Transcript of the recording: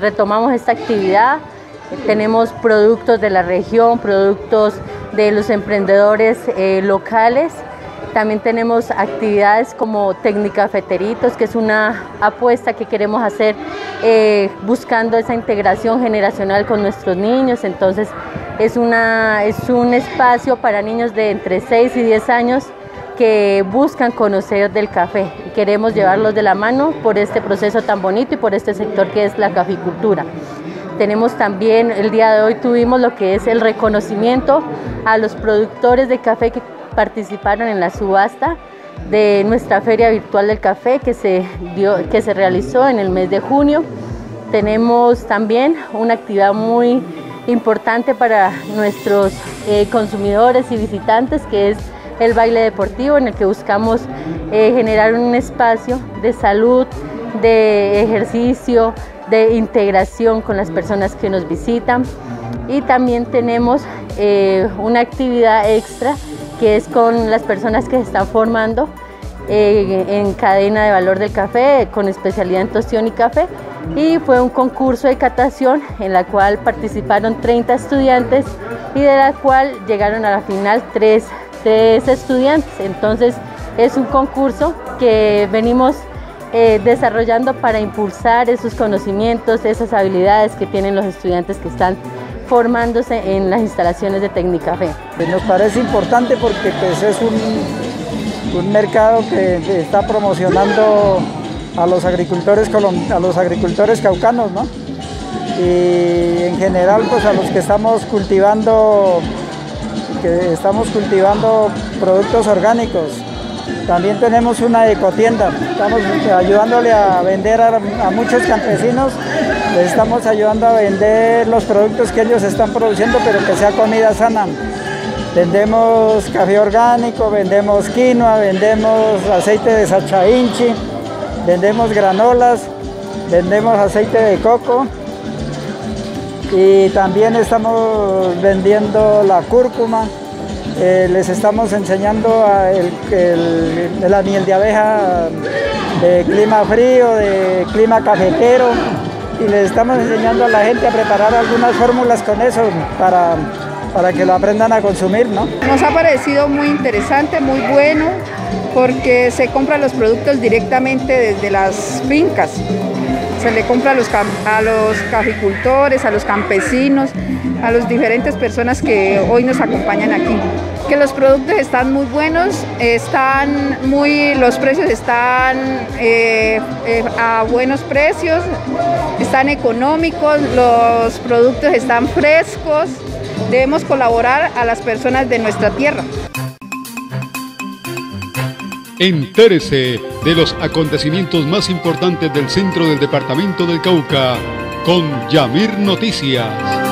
Retomamos esta actividad, tenemos productos de la región, productos de los emprendedores locales. También tenemos actividades como Tecnicafeteritos, que es una apuesta que queremos hacer buscando esa integración generacional con nuestros niños. Entonces es un espacio para niños de entre 6 y 10 años que buscan conocer del café y queremos llevarlos de la mano por este proceso tan bonito y por este sector que es la caficultura. Tenemos también, el día de hoy tuvimos lo que es el reconocimiento a los productores de café que participaron en la subasta de nuestra Feria Virtual del Café que se realizó en el mes de junio. Tenemos también una actividad muy importante para nuestros consumidores y visitantes, que es el baile deportivo, en el que buscamos generar un espacio de salud, de ejercicio, de integración con las personas que nos visitan. Y también tenemos una actividad extra que es con las personas que se están formando en cadena de valor del café, con especialidad en tostión y café. Y fue un concurso de catación en la cual participaron 30 estudiantes y de la cual llegaron a la final tres estudiantes. Entonces es un concurso que venimos desarrollando para impulsar esos conocimientos, esas habilidades que tienen los estudiantes que están formándose en las instalaciones de Tecnicafé. Nos parece importante porque pues, es un mercado que está promocionando a los agricultores caucanos, ¿no? Y en general pues a los que estamos cultivando productos orgánicos. También tenemos una ecotienda, estamos ayudándole a vender a muchos campesinos, les estamos ayudando a vender los productos que ellos están produciendo, pero que sea comida sana. Vendemos café orgánico, vendemos quinoa, vendemos aceite de sacha inchi, vendemos granolas, vendemos aceite de coco y también estamos vendiendo la cúrcuma. Les estamos enseñando la miel de abeja de clima frío, de clima cafetero, y les estamos enseñando a la gente a preparar algunas fórmulas con eso para que lo aprendan a consumir, ¿no? Nos ha parecido muy interesante, muy bueno, porque se compran los productos directamente desde las fincas. Se le compra a los caficultores, a los campesinos, a las diferentes personas que hoy nos acompañan aquí. Que los productos están muy buenos, los precios están a buenos precios, están económicos, los productos están frescos. Debemos colaborar a las personas de nuestra tierra. Entérese de los acontecimientos más importantes del centro del departamento del Cauca con Yamir Noticias.